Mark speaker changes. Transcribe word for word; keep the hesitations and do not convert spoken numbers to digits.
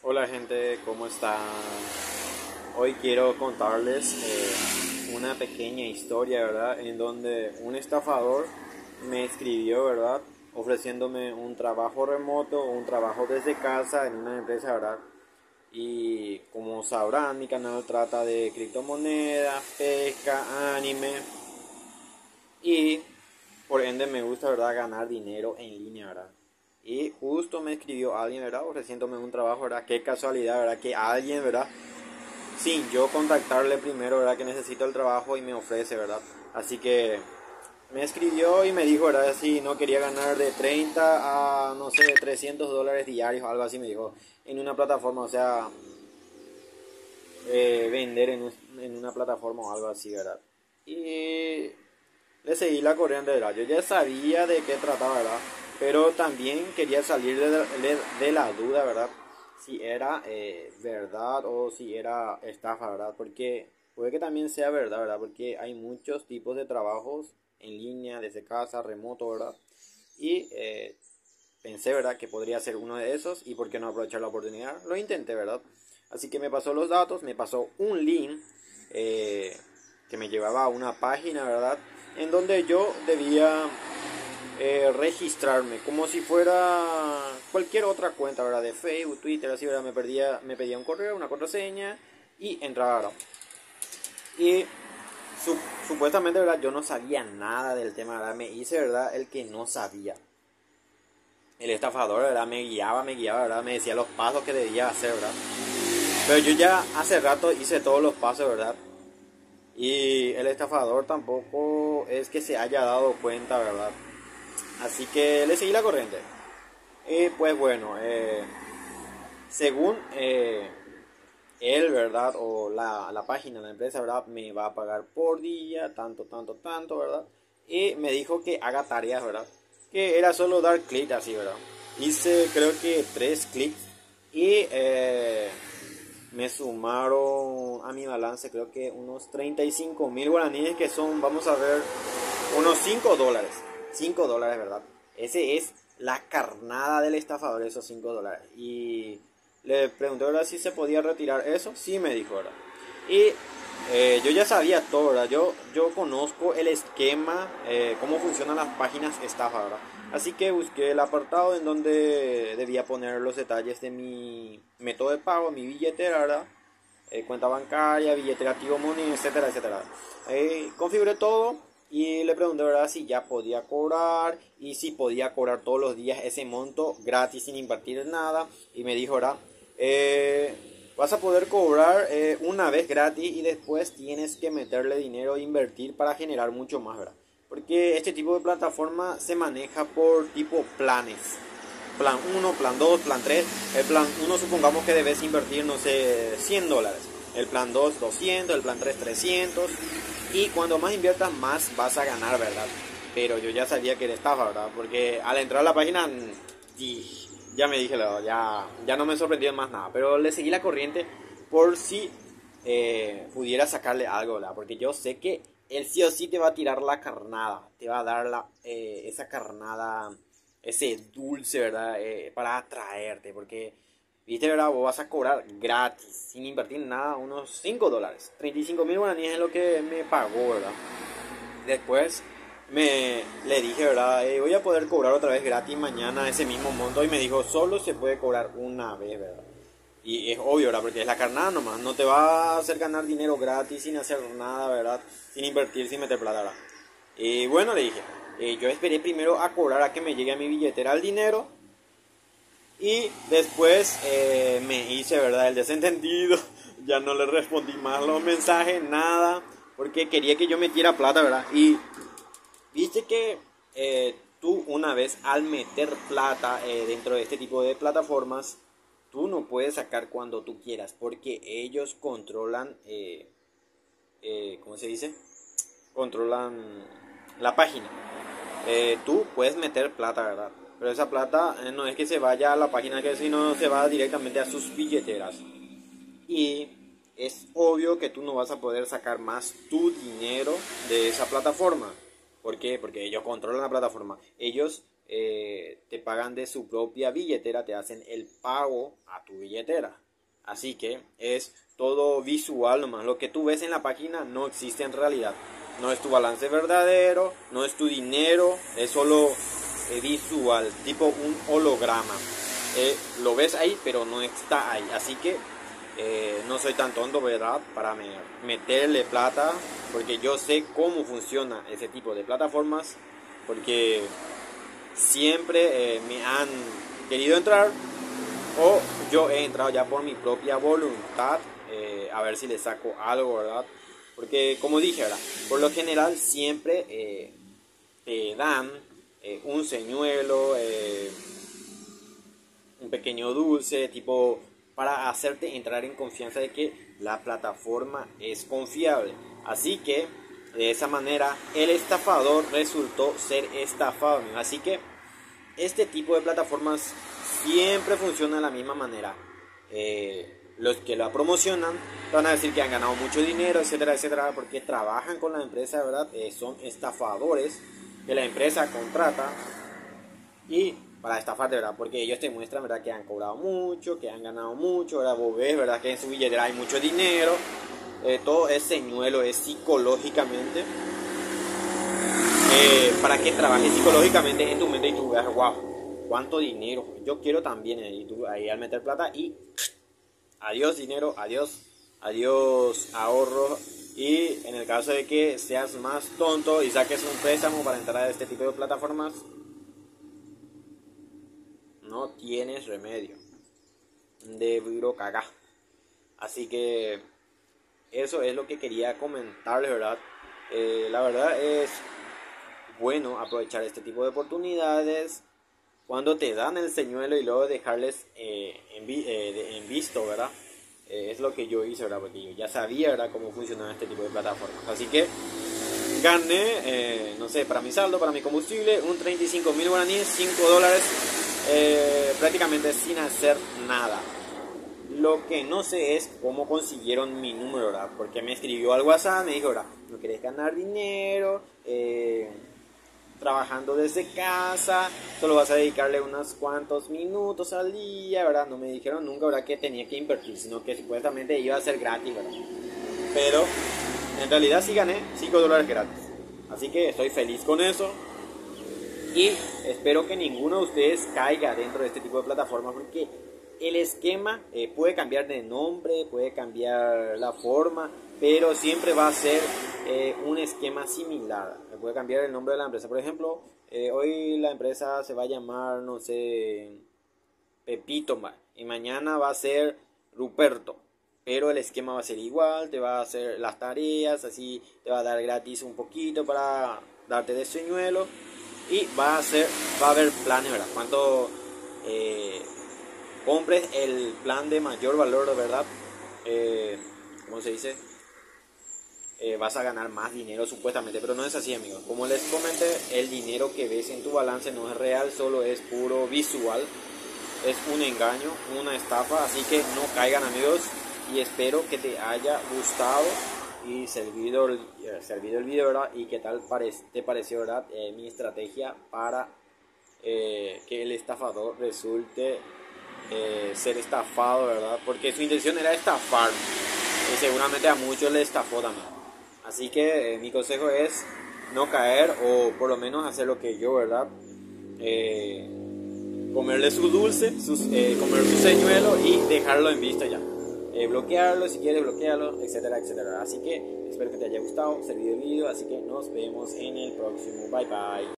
Speaker 1: Hola gente, ¿cómo están? Hoy quiero contarles eh, una pequeña historia, ¿verdad? En donde un estafador me escribió, ¿verdad? Ofreciéndome un trabajo remoto, un trabajo desde casa en una empresa, ¿verdad? Y como sabrán, mi canal trata de criptomonedas, pesca, anime y por ende me gusta, ¿verdad? Ganar dinero en línea, ¿verdad? Y justo me escribió alguien, ¿verdad? Ofreciéndome un trabajo, ¿verdad? Qué casualidad, ¿verdad? Que alguien, ¿verdad? Sin yo contactarle primero, ¿verdad? Que necesito el trabajo y me ofrece, ¿verdad? Así que me escribió y me dijo, ¿verdad? Si no quería ganar de treinta a, no sé, trescientos dólares diarios, algo así me dijo. En una plataforma, o sea, eh, vender en, un- en una plataforma o algo así, ¿verdad? Y le seguí la corriente, ¿verdad? Yo ya sabía de qué trataba, ¿verdad? Pero también quería salir de, de- de la duda, ¿verdad? Si era eh, verdad o si era estafa, ¿verdad? Porque puede que también sea verdad, ¿verdad? Porque hay muchos tipos de trabajos en línea, desde casa, remoto, ¿verdad? Y eh, pensé, ¿verdad? Que podría ser uno de esos y por qué no aprovechar la oportunidad. Lo intenté, ¿verdad? Así que me pasó los datos, me pasó un link eh, que me llevaba a una página, ¿verdad? En donde yo debía eh, registrarme como si fuera cualquier otra cuenta, ¿verdad? De Facebook, Twitter, así, ¿verdad? Me, perdía, me pedía un correo, una contraseña y entraba, ¿verdad? Y su, supuestamente, ¿verdad? Yo no sabía nada del tema, ¿verdad? Me hice, ¿verdad? El que no sabía. El estafador, ¿verdad? Me guiaba, me guiaba, ¿verdad? Me decía los pasos que debía hacer, ¿verdad? Pero yo ya hace rato hice todos los pasos, ¿verdad? Y el estafador tampoco es que se haya dado cuenta, ¿verdad? Así que le seguí la corriente. Y pues bueno, eh, según eh, él, ¿verdad? O la, la página, la empresa, ¿verdad? Me va a pagar por día, tanto, tanto, tanto, ¿verdad? Y me dijo que haga tareas, ¿verdad? Que era solo dar clic así, ¿verdad? Hice creo que tres clics y eh, me sumaron a mi balance creo que unos treinta y cinco mil guaraníes que son, vamos a ver, unos cinco dólares. Cinco dólares, ¿verdad? Ese es la carnada del estafador, esos cinco dólares. Y le pregunté, ¿verdad? Si se podía retirar eso. Sí, me dijo, ¿verdad? Y eh, yo ya sabía todo, ¿verdad? Yo, yo conozco el esquema, eh, cómo funcionan las páginas estafa, ¿verdad? Así que busqué el apartado en donde debía poner los detalles de mi método de pago, mi billetera, ¿verdad? Eh, cuenta bancaria, billetera Tigo Money, etcétera, etcétera. Eh, configuré todo y le pregunté, ¿verdad? Si ya podía cobrar y si podía cobrar todos los días ese monto gratis sin invertir nada. Y me dijo, ¿verdad? Eh, vas a poder cobrar eh, una vez gratis y después tienes que meterle dinero e invertir para generar mucho más, ¿verdad? Porque este tipo de plataforma se maneja por tipo planes. Plan uno, plan dos, plan tres. El plan uno supongamos que debes invertir, no sé, cien dólares. El plan dos, doscientos. El plan tres, trescientos. Y cuando más inviertas, más vas a ganar, ¿verdad? Pero yo ya sabía que era estafa, ¿verdad? Porque al entrar a la página, ya me dije, ya, ya no me sorprendió más nada. Pero le seguí la corriente por si eh, pudiera sacarle algo, ¿verdad? Porque yo sé que él sí o sí te va a tirar la carnada. Te va a dar la, eh, esa carnada, ese dulce, ¿verdad? Eh, para atraerte. Porque, viste, ¿verdad? Vos vas a cobrar gratis, sin invertir nada, unos cinco dólares. treinta y cinco mil guaraníes es lo que me pagó, ¿verdad? Después me le dije, ¿verdad? Eh, voy a poder cobrar otra vez gratis mañana ese mismo monto. Y me dijo, solo se puede cobrar una vez, ¿verdad? Y es obvio, ¿verdad? Porque es la carnada nomás. No te va a hacer ganar dinero gratis sin hacer nada, ¿verdad? Sin invertir, sin meter plata, ¿verdad? Y bueno, le dije, eh, yo esperé primero a cobrar a que me llegue a mi billetera el dinero. Y después eh, me hice, ¿verdad? El desentendido. Ya no le respondí más los mensajes, nada. Porque quería que yo metiera plata, ¿verdad? Y viste que eh, tú una vez al meter plata eh, dentro de este tipo de plataformas, tú no puedes sacar cuando tú quieras, porque ellos controlan, eh, eh, ¿cómo se dice? Controlan la página. Eh, tú puedes meter plata, ¿verdad? Pero esa plata eh, no es que se vaya a la página, que sino se va directamente a sus billeteras. Y es obvio que tú no vas a poder sacar más tu dinero de esa plataforma. ¿Por qué? Porque ellos controlan la plataforma. Ellos eh, te pagan de su propia billetera, te hacen el pago a tu billetera. Así que es todo visual nomás. Lo que tú ves en la página no existe en realidad. No es tu balance verdadero, no es tu dinero, es solo eh, visual, tipo un holograma. Eh, lo ves ahí, pero no está ahí. Así que eh, no soy tan tonto, ¿verdad? Para me, meterle plata, porque yo sé cómo funciona ese tipo de plataformas, porque siempre eh, me han querido entrar, o yo he entrado ya por mi propia voluntad, eh, a ver si le saco algo, ¿verdad? Porque como dije, ¿verdad? Por lo general siempre eh, te dan eh, un señuelo, eh, un pequeño dulce, tipo para hacerte entrar en confianza de que la plataforma es confiable. Así que de esa manera el estafador resultó ser estafado. Así que este tipo de plataformas siempre funciona de la misma manera. Eh, los que la promocionan van a decir que han ganado mucho dinero, etcétera, etcétera, porque trabajan con la empresa, ¿verdad? Eh, son estafadores que la empresa contrata y para estafar, de verdad, porque ellos te muestran, ¿verdad?, que han cobrado mucho, que han ganado mucho, ¿verdad? Vos ves, ¿verdad?, que en su billetera hay mucho dinero. Eh, todo es señuelo, es psicológicamente, eh, para que trabajes psicológicamente en tu mente y tú veas, wow, cuánto dinero, yo quiero también, eh, y tú ahí al meter plata y adiós dinero, adiós, adiós ahorro. Y en el caso de que seas más tonto y saques un préstamo para entrar a este tipo de plataformas, no tienes remedio, de viro cagá. Así que eso es lo que quería comentarles, ¿verdad? Eh, la verdad es bueno aprovechar este tipo de oportunidades cuando te dan el señuelo y luego dejarles eh, en, vi, eh, de, en visto, ¿verdad? Eh, es lo que yo hice, ¿verdad? Porque yo ya sabía, ¿verdad?, cómo funcionaba este tipo de plataformas. Así que gané, eh, no sé, para mi saldo, para mi combustible, un treinta y cinco mil guaraníes, cinco dólares, eh, prácticamente sin hacer nada. Lo que no sé es cómo consiguieron mi número, ¿verdad? Porque me escribió al WhatsApp, me dijo, ¿verdad?, no querés ganar dinero, eh, trabajando desde casa, solo vas a dedicarle unos cuantos minutos al día, ¿verdad? No me dijeron nunca, ¿verdad?, que tenía que invertir, sino que supuestamente iba a ser gratis, ¿verdad? Pero en realidad sí gané cinco dólares gratis. Así que estoy feliz con eso. Y espero que ninguno de ustedes caiga dentro de este tipo de plataformas, porque el esquema eh, puede cambiar de nombre, puede cambiar la forma, pero siempre va a ser eh, un esquema similar. Puede cambiar el nombre de la empresa. Por ejemplo, eh, hoy la empresa se va a llamar, no sé, Pepito, y mañana va a ser Ruperto. Pero el esquema va a ser igual, te va a hacer las tareas, así te va a dar gratis un poquito para darte de señuelo. Y va a ser, va a haber planes, ¿verdad? Cuánto eh, compres el plan de mayor valor, de verdad, eh, ¿cómo se dice? Eh, vas a ganar más dinero supuestamente, pero no es así, amigos. Como les comenté, el dinero que ves en tu balance no es real, solo es puro visual. Es un engaño, una estafa, así que no caigan, amigos. Y espero que te haya gustado y servido, eh, servido el video, ¿verdad? Y qué tal parece, te pareció, ¿verdad? Eh, mi estrategia para eh, que el estafador resulte eh, ser estafado, ¿verdad? Porque su intención era estafar y seguramente a muchos le estafó también. Así que eh, mi consejo es no caer, o por lo menos hacer lo que yo, ¿verdad? Eh, comerle su dulce, sus, eh, comer su señuelo y dejarlo en vista ya. Eh, bloquearlo si quieres, bloquearlo, etcétera, etcétera. Así que espero que te haya gustado, servido el video, así que nos vemos en el próximo. Bye bye.